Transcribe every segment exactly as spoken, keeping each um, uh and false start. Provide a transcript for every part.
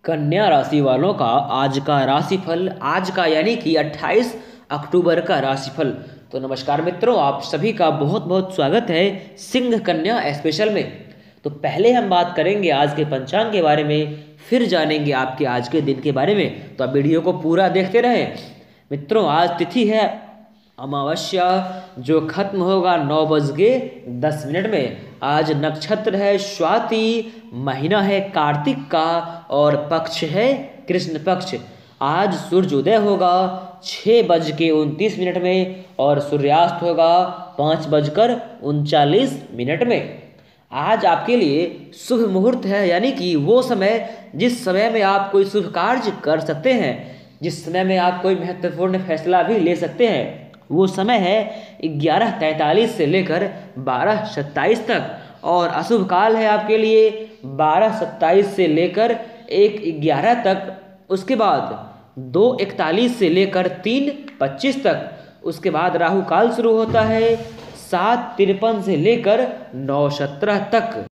कन्या राशि वालों का आज का राशिफल, आज का यानी कि अट्ठाईस अक्टूबर का राशिफल। तो नमस्कार मित्रों, आप सभी का बहुत बहुत स्वागत है सिंह कन्या स्पेशल में। तो पहले हम बात करेंगे आज के पंचांग के बारे में, फिर जानेंगे आपके आज के दिन के बारे में। तो आप वीडियो को पूरा देखते रहें। मित्रों, आज तिथि है अमावस्या, जो खत्म होगा नौ बज के दस मिनट में। आज नक्षत्र है स्वाति, महीना है कार्तिक का और पक्ष है कृष्ण पक्ष। आज सूर्योदय होगा छः बज के उनतीस मिनट में और सूर्यास्त होगा पाँच बजकर उनचालीस मिनट में। आज आपके लिए शुभ मुहूर्त है, यानी कि वो समय जिस समय में आप कोई शुभ कार्य कर सकते हैं, जिस समय में आप कोई महत्वपूर्ण फैसला भी ले सकते हैं। वो समय है ग्यारह तैंतालीस से लेकर बारह सत्ताईस तक, और अशुभ काल है आपके लिए बारह सत्ताईस से लेकर एक ग्यारह तक। उसके बाद दो इकतालीस से लेकर तीन पच्चीस तक। उसके बाद राहु काल शुरू होता है सात तिरपन से लेकर नौ सत्रह तक।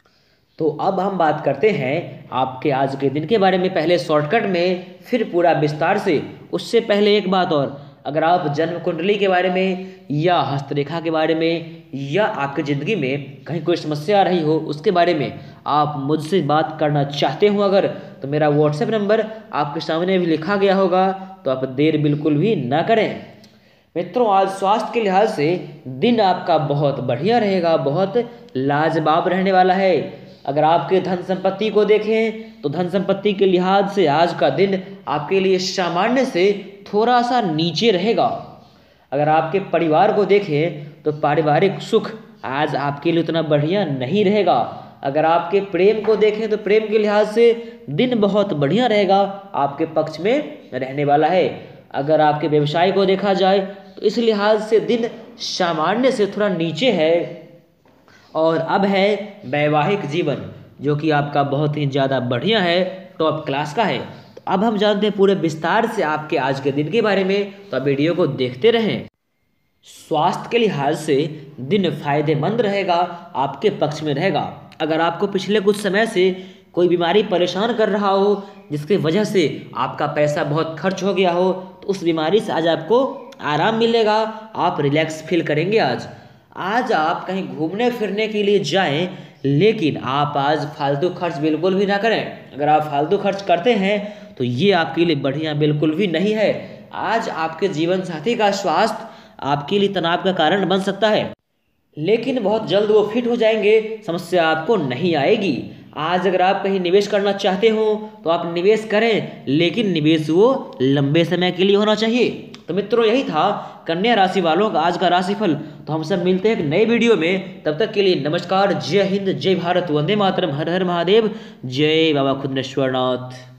तो अब हम बात करते हैं आपके आज के दिन के बारे में, पहले शॉर्टकट में फिर पूरा विस्तार से। उससे पहले एक बात और, अगर आप जन्म कुंडली के बारे में या हस्तरेखा के बारे में या आपकी ज़िंदगी में कहीं कोई समस्या आ रही हो उसके बारे में आप मुझसे बात करना चाहते हो अगर, तो मेरा व्हाट्सएप नंबर आपके सामने भी लिखा गया होगा, तो आप देर बिल्कुल भी ना करें। मित्रों, आज स्वास्थ्य के लिहाज से दिन आपका बहुत बढ़िया रहेगा, बहुत लाजवाब रहने वाला है। अगर आपके धन संपत्ति को देखें तो धन संपत्ति के लिहाज से आज का दिन आपके लिए सामान्य से थोड़ा सा नीचे रहेगा। अगर आपके परिवार को देखें तो पारिवारिक सुख आज आपके लिए उतना बढ़िया नहीं रहेगा। अगर आपके प्रेम को देखें तो प्रेम के लिहाज से दिन बहुत बढ़िया रहेगा, आपके पक्ष में रहने वाला है। अगर आपके व्यवसाय को देखा जाए तो इस लिहाज से दिन सामान्य से थोड़ा नीचे है। और अब है वैवाहिक जीवन, जो कि आपका बहुत ही ज़्यादा बढ़िया है, टॉप क्लास का है। तो अब हम जानते हैं पूरे विस्तार से आपके आज के दिन के बारे में, तो आप वीडियो को देखते रहें। स्वास्थ्य के लिहाज से दिन फायदेमंद रहेगा, आपके पक्ष में रहेगा। अगर आपको पिछले कुछ समय से कोई बीमारी परेशान कर रहा हो, जिसकी वजह से आपका पैसा बहुत खर्च हो गया हो, तो उस बीमारी से आज आपको आराम मिलेगा, आप रिलैक्स फील करेंगे। आज आज आप कहीं घूमने फिरने के लिए जाएं, लेकिन आप आज फालतू खर्च बिल्कुल भी ना करें। अगर आप फालतू खर्च करते हैं तो ये आपके लिए बढ़िया बिल्कुल भी नहीं है। आज आपके जीवन साथी का स्वास्थ्य आपके लिए तनाव का कारण बन सकता है, लेकिन बहुत जल्द वो फिट हो जाएंगे, समस्या आपको नहीं आएगी। आज अगर आप कहीं निवेश करना चाहते हो तो आप निवेश करें, लेकिन निवेश वो लंबे समय के लिए होना चाहिए। तो मित्रों, यही था कन्या राशि वालों का आज का राशिफल। तो हम सब मिलते हैं एक नए वीडियो में, तब तक के लिए नमस्कार, जय हिंद, जय भारत, वंदे मातरम, हर हर महादेव, जय बाबा खुदनेश्वरनाथ।